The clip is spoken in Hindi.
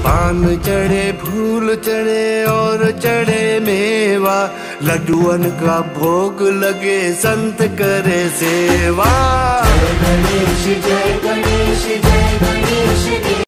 पान चढ़े फूल चढ़े और चढ़े मेवा, लड्डुअन का भोग लगे संत करे सेवा। जय गणेश जय गणेश।